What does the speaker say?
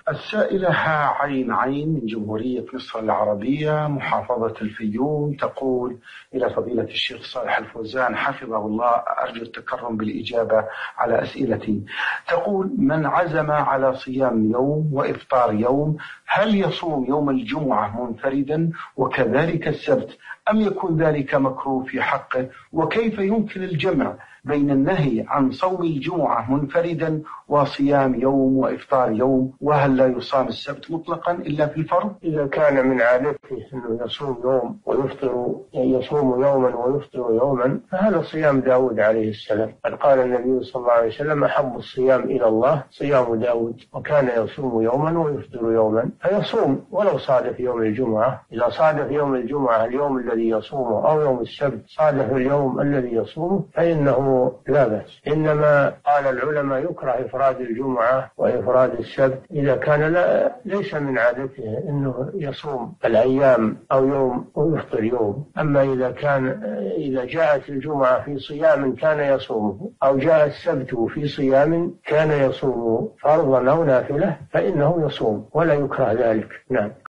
السائلة عين من جمهورية مصر العربية محافظة الفيوم تقول: إلى فضيلة الشيخ صالح الفوزان حفظه الله، أرجو التكرم بالإجابة على أسئلتي. تقول: من عزم على صيام يوم وإفطار يوم، هل يصوم يوم الجمعة منفردا وكذلك السبت، أم يكون ذلك مكروه في حقه؟ وكيف يمكن الجمع بين النهي عن صوم الجمعة منفردا وصيام يوم وإفطار يوم؟ وهل لا يصام السبت مطلقا إلا في الفرض؟ إذا كان من عادته أنه يصوم يوم ويفطر، يصوم يوما ويفطر يوما، فهذا صيام داود عليه السلام. قد قال النبي صلى الله عليه وسلم: أحب الصيام إلى الله صيام داود، وكان يصوم يوما ويفطر يوما. فيصوم ولو صادف يوم الجمعة. إذا صادف يوم الجمعة اليوم الذي يصومه أو يوم السبت صادف اليوم الذي يصومه فإنه لا بأس. إنما قال العلماء يكره إفراد الجمعة وإفراد السبت إذا كان ليس من عادته أنه يصوم الأيام أو يوم ويفطر يوم. أما إذا جاءت الجمعة في صيام كان يصومه، أو جاء السبت في صيام كان يصومه فرضا أو نافلة، فإنه يصوم ولا يكره ذلك. نعم.